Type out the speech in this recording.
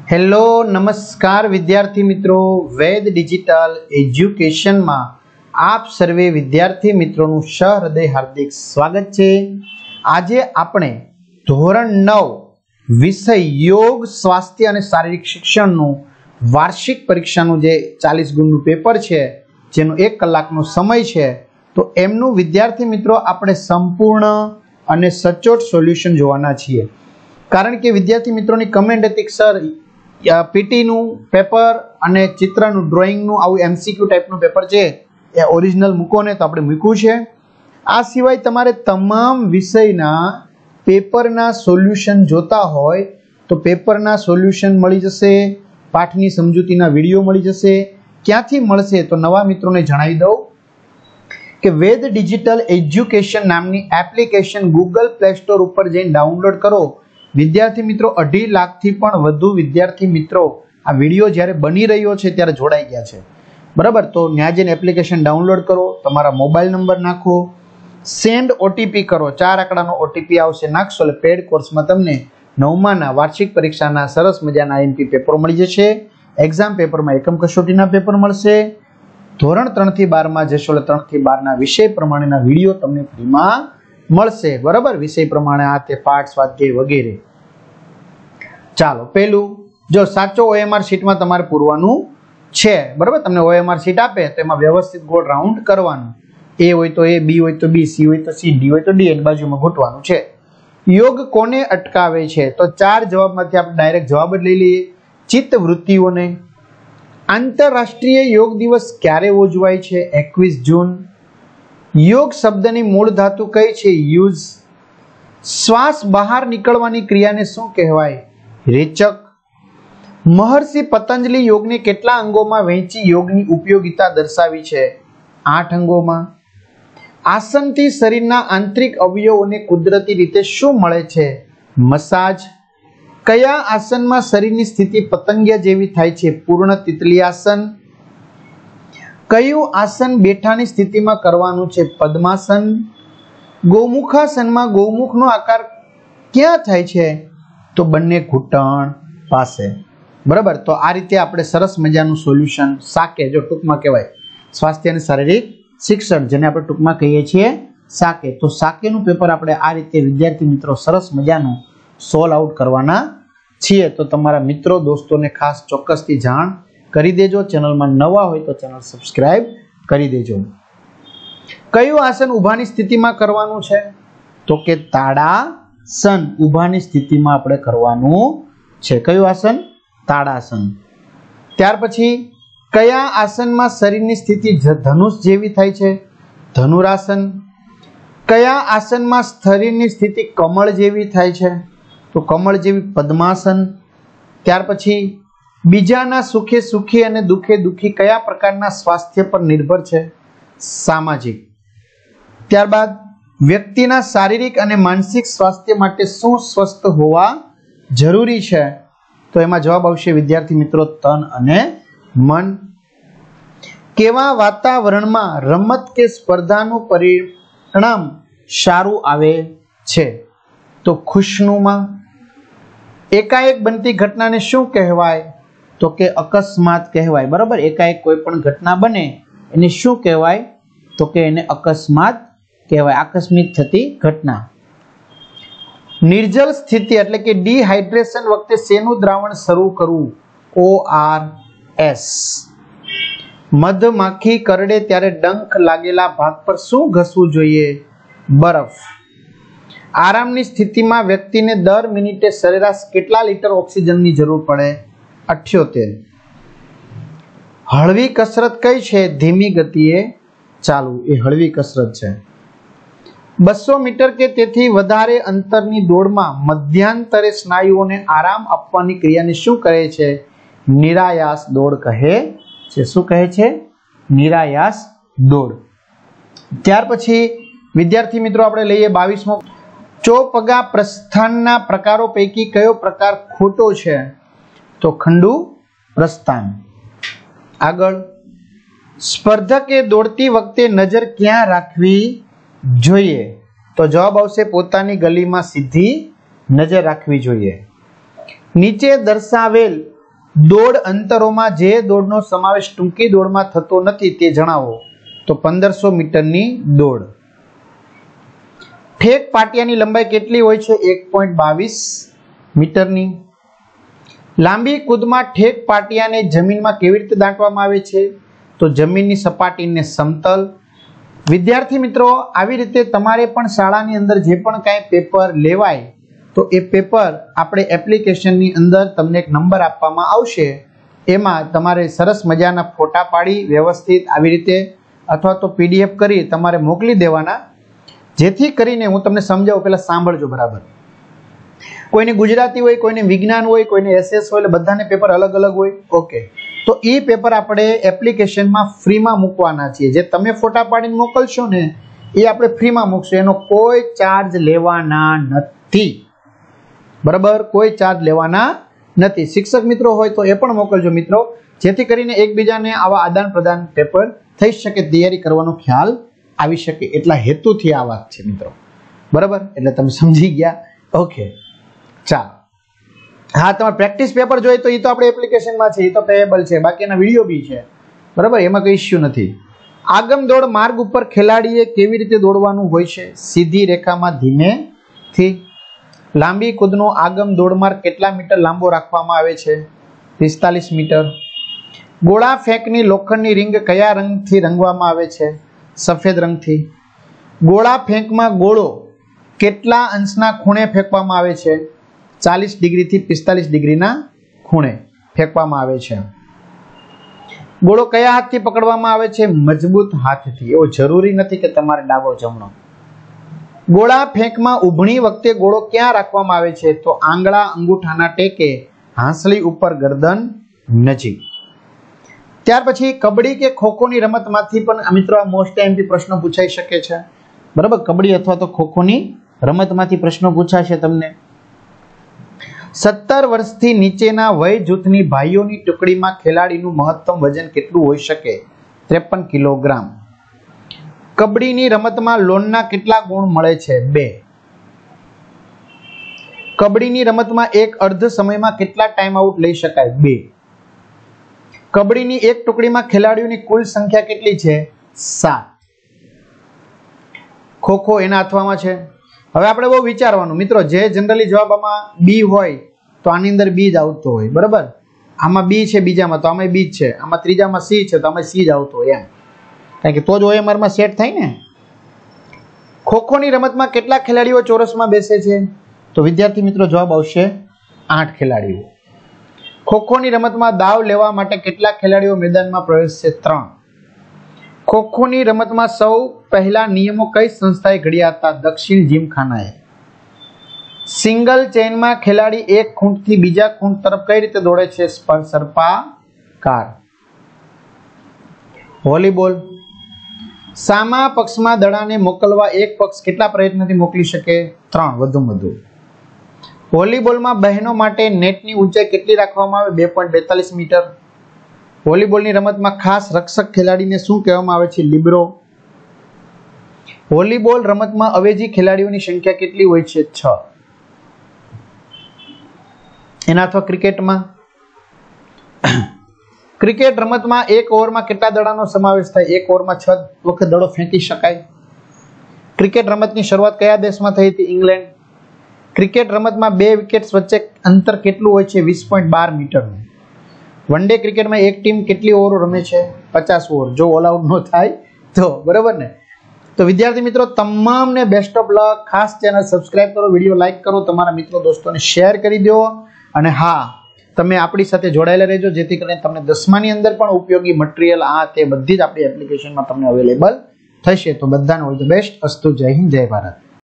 Hello નમસ્કાર વિદ્યાર્થી મિત્રો, વેદ ડિજિટલ એજ્યુકેશનમાં આપ સર્વે વિદ્યાર્થી મિત્રોનું સહૃદય હાર્દિક સ્વાગત છે। આજે આપણે ધોરણ 9 વિષય યોગ સ્વાસ્થ્ય અને શારીરિક શિક્ષણનું વાર્ષિક પરીક્ષાનું જે 40 ગુણનું પેપર છે, જેનો 1 કલાકનો સમય છે, તો એમનું વિદ્યાર્થી મિત્રો આપણે સંપૂર્ણ અને સચોટ સોલ્યુશન જોવાના છીએ। કારણ કે વિદ્યાર્થી મિત્રોની કમેન્ટ હતી કે સર પીટી નું પેપર અને ચિત્રનું ડ્રોઈંગનું આવું એમસીક્યુ ટાઈપનું પેપર છે એ ઓરિજિનલ મૂકો ને, તો આપણે મૂક્યું છે। આ સિવાય તમારે તમામ વિષયના પેપરના સોલ્યુશન જોતા હોય તો પેપરના સોલ્યુશન મળી જશે, પાઠની સમજૂતીના વિડીયો મળી જશે। ક્યાંથી મળશે તો નવા મિત્રોને જણાવી દઉં કે વેદ ડિજિટલ એજ્યુકેશન નામની એપ્લિકેશન ગૂગલ પ્લે સ્ટોર ઉપર જઈને ડાઉનલોડ કરો। વિદ્યાર્થી મિત્રો 2.5 લાખથી પણ વધુ વિદ્યાર્થી મિત્રો આ વિડીયો જ્યારે બની રહ્યો છે ત્યારે જોડાઈ ગયા છે, બરાબર। તો ત્યાં જઈને એપ્લિકેશન ડાઉનલોડ કરો, તમારા મોબાઈલ નંબર નાખો, સેન્ડ ઓટીપી કરો, 4 આંકડાનો ઓટીપી આવશે, નાખશો એટલે પેડ કોર્સમાં તમને 9માના વાર્ષિક પરીક્ષાના સરસ મજાના આઈએમપી પેપર મળી જશે। એક્ઝામ પેપરમાં એકમ કસોટીના પેપર મળશે। ધોરણ 3 થી 12માં જશો એટલે 3 થી 12ના વિષય પ્રમાણેના વિડીયો તમને ફ્રીમાં મળશે, બરાબર। વિષય પ્રમાણે આ તે પાઠ સ્વાધ્યાય વગેરે। ચાલો, પહેલું જો સાચો ઓએમઆર શીટમાં તમારે પૂરવાનું છે, બરાબર। તમને ઓએમઆર શીટ આપે તો એમાં વ્યવસ્થિત ગોળ રાઉન્ડ કરવાનું, એ હોય તો એ, બી હોય તો બી, સી હોય તો સી, ડી હોય તો ડી, એની બાજુમાં ગોઠવાનું છે। યોગ કોને અટકાવે છે તો 4 જવાબમાંથી આપણે ડાયરેક્ટ જવાબ જ લઈ લઈએ। ચિત્ત વૃત્તિઓને। આંતરરાષ્ટ્રીય યોગ દિવસ ક્યારે ઉજવાય છે? 21 જૂન। યોગ શબ્દની મૂળ ધાતુ કઈ છે? યુઝ। શ્વાસ બહાર નીકળવાની ક્રિયાને શું કહેવાય? રેચક। મહર્ષિ પતંજલિ યોગને કેટલા અંગોમાં વહેંચી યોગની ઉપયોગિતા દર્શાવી છે? 8 અંગોમાં। આસનથી શરીરના આંતરિક અવયવોને કુદરતી રીતે શું મળે છે? મસાજ। કયા આસનમાં શરીરની સ્થિતિ પતંગિયા જેવી થાય છે? પૂર્ણ તિતલી આસન। કયું આસન બેઠાની સ્થિતિમાં કરવાનું છે? પદ્માસન। ગૌમુખાસનમાં ગૌમુખનો આકાર ક્યાં થાય છે? તો બંને ઘૂંટણ પાસે, બરાબર। તો આ રીતે આપણે સરસ મજાનું સોલ્યુશન સાકે, જો ટૂંકમાં કહેવાય સ્વાસ્થ્ય અને શારીરિક શિક્ષણ, જેને આપણે ટૂંકમાં કહીએ છીએ સાકે, તો સાકેનું પેપર આપણે આ રીતે વિદ્યાર્થી મિત્રો સરસ મજાનું સોલ્વ આઉટ કરવાના છીએ। તો તમારા મિત્રો દોસ્તોને ખાસ ચોક્કસથી જાણ કરી દેજો। ચેનલમાં નવા હોય તો ચેનલ સબસ્ક્રાઇબ કરી દેજો। કયું આસન ઊભાની સ્થિતિમાં કરવાનું છે? તો કે તાડાસન ઊભાની સ્થિતિમાં આપણે કરવાનું છે। કયું આસન? તાડાસન। ત્યાર પછી કયા આસનમાં શરીરની સ્થિતિ ધનુષ જેવી થાય છે? ધનુરાસન। કયા આસનમાં શરીરની સ્થિતિ કમળ જેવી થાય છે? તો કમળ જેવી પદ્માસન। ત્યાર પછી બીજાના સુખે સુખી અને દુખે દુખી કયા પ્રકારના સ્વાસ્થ્ય પર નિર્ભર છે? સામાજિક। ત્યારબાદ વ્યક્તિના શારીરિક અને માનસિક સ્વાસ્થ્ય માટે શું સ્વસ્થ હોવા જરૂરી છે? તો એમાં જવાબ આવશે વિદ્યાર્થી મિત્રો તન અને મન। કેવા વાતાવરણમાં રમત કે સ્પર્ધાનું પરિણામ સારું આવે છે? તો ખુશનુમા। એકાએક બનતી ઘટનાને શું કહેવાય? તો કે અકસ્માત કહેવાય, બરાબર। એકાએક કોઈ પણ ઘટના બને એને શું કહેવાય? તો કે એને અકસ્માત કહેવાય, આકસ્મિક થતી ઘટના। નિર્જલ સ્થિતિ એટલે કે ડિહાઇડ્રેશન વખતે શેનું દ્રાવણ શરૂ કરવું? ORS। મધમાખી કરડે ત્યારે ડંખ લાગેલા ભાગ પર શું ઘસવું જોઈએ? બરફ। આરામની સ્થિતિમાં વ્યક્તિને દર મિનિટે સરેરાશ કેટલા લીટર ઓક્સિજનની જરૂર પડે? 78। હળવી કસરત કઈ છે? ધીમી ગતિએ ચાલવું, એ હળવી કસરત છે। 200 મીટર કે તેથી વધારે અંતરની દોડમાં મધ્યાંતરે સ્નાયુઓને આરામ આપવાની ક્રિયાને શું કહે છે? નિરાયાસ દોડ કહે છે। શું કહે છે? નિરાયાસ દોડ। ત્યાર પછી વિદ્યાર્થી મિત્રો આપણે લઈએ 22મો। ચોપગા પ્રસ્થાનના પ્રકારો પૈકી કયો પ્રકાર ખોટો છે? તો ખંડુ પ્રસ્થાન। આગળ, સ્પર્ધકે દોડતી વખતે નજર ક્યાં રાખવી જોઈએ? તો જવાબ આવશે પોતાની ગલીમાં સીધી નજર રાખવી જોઈએ। નીચે દર્શાવેલ દોડ અંતરોમાં જે દોડનો સમાવેશ ટૂંકી દોડમાં થતો નથી તે જણાવો. તો 1500 મીટરની દોડ. ઠેક પાટિયાની લંબાઈ કેટલી હોય છે? 1.22 મીટરની. લાંબી કૂદમાં ઠેક પાટિયાને જમીનમાં કેવી રીતે દાટવામાં આવે છે? તો જમીનની સપાટીને સમતલ. વિદ્યાર્થી મિત્રો, આવી રીતે તમારે પણ શાળાની અંદર જે પણ કાંઈ પેપર લેવાય તો એ પેપર આપણે એપ્લિકેશનની અંદર તમને એક નંબર આપવામાં આવશે. એમાં તમારે સરસ મજાના ફોટા પાડી વ્યવસ્થિત આવી રીતે અથવા તો PDF કરી તમારે મોકલી દેવાના, જેથી કરીને હું તમને સમજાવું. પહેલા સાંભળજો બરાબર. કોઈને ગુજરાતી હોય, કોઈને વિજ્ઞાન હોય, કોઈને SS હોય, એટલે બધાને પેપર અલગ અલગ હોય. ઓકે, તો એ પેપર આપણે એપ્લિકેશનમાં ફ્રીમાં મૂકવાના છીએ. જે તમે ફોટા પાડીને મોકલશો ને એ આપણે ફ્રીમાં મૂકશું. એનો કોઈ ચાર્જ લેવાના નથી. બરાબર, કોઈ ચાર્જ લેવાના નથી. શિક્ષક મિત્રો હોય તો એ પણ મોકલજો મિત્રો, જેથી કરીને એકબીજાને આવા આદાન પ્રદાન પેપર થઈ શકે, તૈયારી કરવાનો ખ્યાલ આવી શકે. એટલા હેતુથી આ વાત છે મિત્રો. બરાબર, એટલે તમે સમજી ગયા. ઓકે, ચાલો. હા, તમારે પ્રેક્ટિસ પેપર જોઈએ તો એ તો આપણે એપ્લિકેશનમાં છે, એ તો પેએબલ છે. બાકીના વિડીયો બી છે. બરાબર, એમાં કોઈ ઇશ્યુ નથી. આગમ દોડ માર્ગ ઉપર ખેલાડીએ કેવી રીતે દોડવાનું હોય છે? સીધી રેખામાં ધીમેથી. લાંબી કૂદનો આગમ દોડ માર્ગ કેટલા મીટર લાંબો રાખવામાં આવે છે? 45 મીટર. ગોળા ફેંકની લોખંડની રિંગ કયા રંગથી રંગવામાં આવે છે? સફેદ રંગથી. ગોળા ફેંકમાં ગોળો કેટલા અંશના ખૂણે ફેંકવામાં આવે છે? 40 ડિગ્રીથી 45 ડિગ્રીના ખૂણે ફેંકવામાં આવે છે. ગોળો કયા હાથથી પકડવામાં આવે છે? મજબૂત હાથથી. એવો જરૂરી નથી કે તમારે ડાબો જમણો. ગોળા ફેંકમાં ઉભણી વખતે ગોળો ક્યાં રાખવામાં આવે છે? તો આંગળા અંગૂઠાના ટેકે, હાંસળી ઉપર, ગરદન નજીક. ત્યાર પછી કબડ્ડી કે ખોખોની રમતમાંથી પણ મિત્રો આ મોસ્ટ એમપી પ્રશ્નો પૂછાઈ શકે છે. બરાબર, કબડ્ડી અથવા તો ખોખોની રમતમાંથી પ્રશ્નો પૂછાશે તમને. 17 વર્ષથી નીચેના વય જૂથની ભાઈઓની ટુકડીમાં ખેલાડીનું મહત્તમ વજન કેટલું હોઈ શકે? 53 કિલોગ્રામ. કબડ્ડીની રમતમાં લોનના કેટલા ગુણ મળે છે? 2. કબડ્ડીની રમતમાં એક અર્ધ સમયમાં કેટલા ટાઈમ આઉટ લઈ શકાય? 2. કબડ્ડીની એક ટુકડીમાં ખેલાડીઓની કુલ સંખ્યા કેટલી છે? 7. ખોખો એના અથવામાં છે. હવે આપણે બહુ વિચારવાનું મિત્રો. જે જનરલી જવાબ આમાં બી હોય તો આની અંદર બી જ આવતો હોય. બરાબર, આમાં બી છે બીજામાં તો આમાં બી જ છે, આમાં ત્રીજામાં સી છે તો આમાં સી જ આવતો હોય એમ, કારણ કે તો જ OMR માં સેટ થાય ને. ખોખોની રમતમાં કેટલા ખેલાડીઓ ચોરસમાં બેસે છે? તો વિદ્યાર્થી મિત્રો જવાબ આવશે 8 ખેલાડીઓ. ખોખોની રમતમાં દાવ લેવા માટે કેટલા ખેલાડીઓ મેદાનમાં પ્રવેશશે? 3. ખોખોની રમતમાં સૌ પહેલા નિયમો કઈ સંસ્થાએ ઘડ્યા હતા? દક્ષિણ જીમખાનાએ. સિંગલ ચેઇનમાં ખેલાડી એક ખૂંટથી બીજા ખૂંટ તરફ કઈ રીતે દોડે છે? સર્પાકાર. વોલીબોલ. સામા પક્ષમાં દડાને મોકલવા એક પક્ષ કેટલા પ્રયત્નથી મોકલી શકે? 3, વધુમાં વધુ. વોલીબોલમાં બહેનો માટે નેટની ઊંચાઈ કેટલી રાખવામાં આવે? 2.42 મીટર. વોલીબોલની રમતમાં ખાસ રક્ષક ખેલાડીને શું કહેવામાં આવે છે? લિબ્રો. વોલીબોલ રમતમાં અવેજી ખેલાડીઓની સંખ્યા કેટલી હોય છે? 6. એના અથવા ક્રિકેટમાં. ક્રિકેટ રમતમાં એક ઓવરમાં કેટલા દડાનો સમાવેશ થાય? એક ઓવરમાં 6 વખત દડો ફેંકી શકાય. ક્રિકેટ રમતની શરૂઆત કયા દેશમાં થઈ હતી? ઇંગ્લેન્ડ. ક્રિકેટ રમતમાં 2 વિકેટ્સ વચ્ચે અંતર કેટલું હોય છે? 20.12 મીટરનું. વન ડે ક્રિકેટમાં એક ટીમ કેટલી ઓવરો રમે છે? 50 ઓવર, જો ઓલ આઉટ ન થાય તો. બરાબર ને? તો વિદ્યાર્થી મિત્રો તમામને બેસ્ટ ઓફ લક. ખાસ ચેનલ સબસ્ક્રાઇબ કરો, વિડીયો લાઈક કરો, તમારા મિત્રો દોસ્તોને શેર કરી દો. અને હા, તમે આપણી સાથે જોડાયેલા રહેજો, જેથી કરીને તમને 10માની અંદર પણ ઉપયોગી મટીરિયલ આ તે બધી જ આપણી એપ્લિકેશનમાં તમને અવેલેબલ થશે. તો બધાને ઓલ ધ બેસ્ટ. અસ્તુ. જય હિન્દ, જય ભારત.